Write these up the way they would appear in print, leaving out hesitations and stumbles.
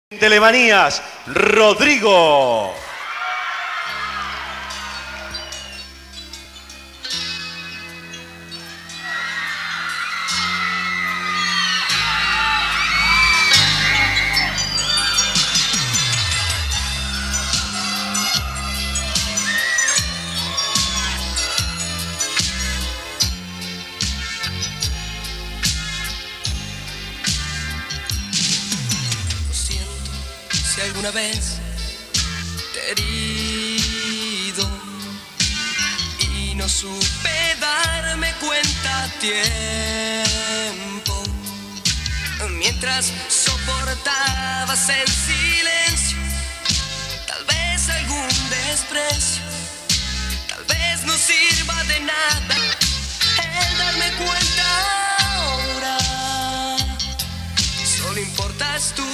Telemanías, Rodrigo. Si alguna vez te he herido y no supe darme cuenta a tiempo, mientras soportabas en silencio tal vez algún desprecio, tal vez no sirva de nada el darme cuenta ahora que solo importas tú.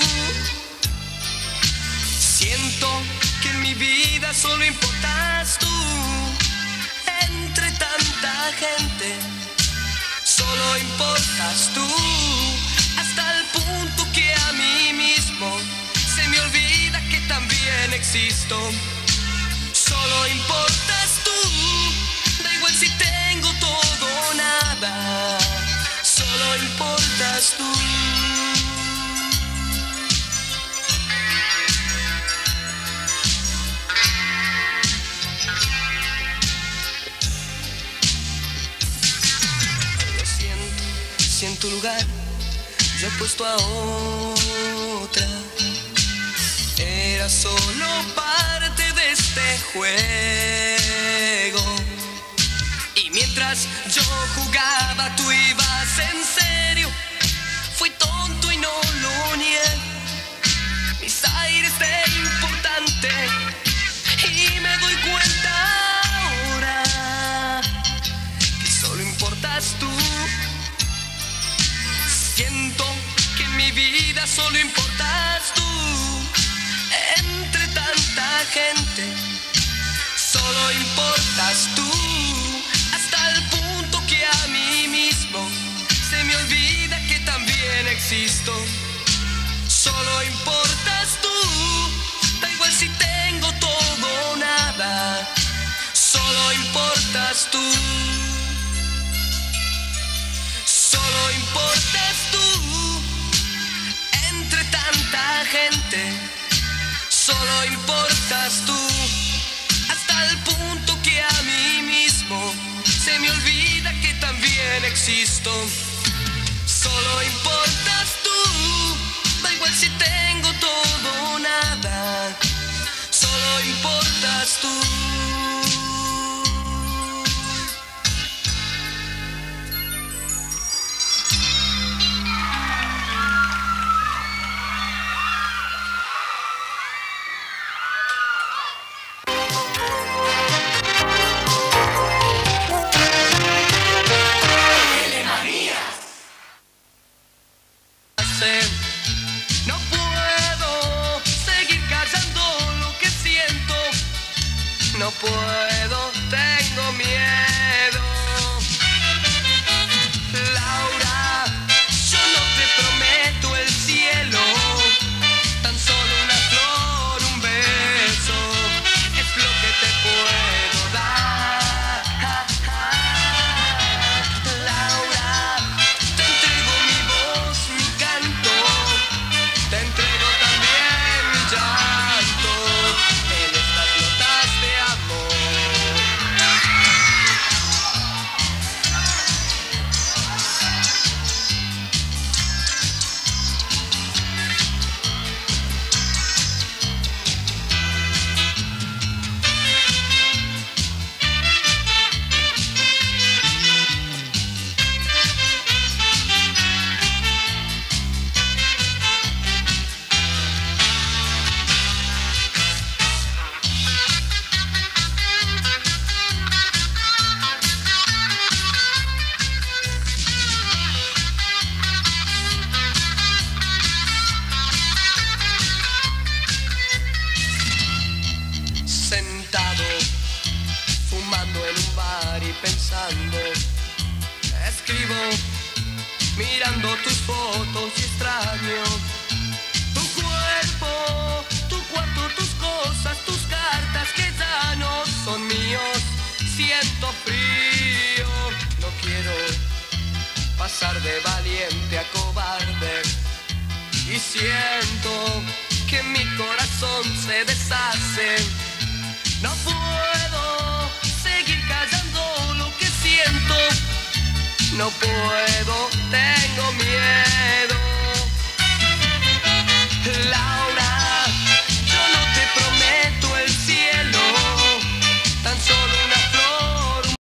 Siento que en mi vida solo importas tú. Entre tanta gente solo importas tú, hasta el punto que a mí mismo se me olvida que también existo. Solo importas tú, da igual si tengo todo o nada. Solo importas tú. En tu lugar yo he puesto a otra. Era solo parte de este juego, y mientras yo jugaba tú ibas en serio. Fui tonto y no lo niego, mis aires de importante, y me doy cuenta ahora que solo importas tú. Siento que en mi vida solo importas tú. Entre tanta gente solo importas tú, hasta el punto que a mí mismo se me olvida que también existo. Solo importas tú, da igual si tengo todo o nada. Solo importas tú. Solo importas tú, entre tanta gente. Solo importas tú, hasta el punto que a mí mismo se me olvida que también existo. Solo importas tú, da igual si tengo todo o nada. Solo importas tú. No puedo seguir callando lo que siento. No puedo, tengo miedo. Laura, yo no te prometo el cielo, tan solo una flor, un beso, es lo que te puedo dar. Laura, te entrego mi voz, mi canto, te entrego también mi llanto en estas notas de amor. Sentado, fumando en un bar y pensando, escribo, mirando tus fotos y extraño tu cuerpo. pasar de valiente a cobarde. Y siento que mi corazón se deshace. No puedo seguir callando lo que siento. No puedo, tengo miedo.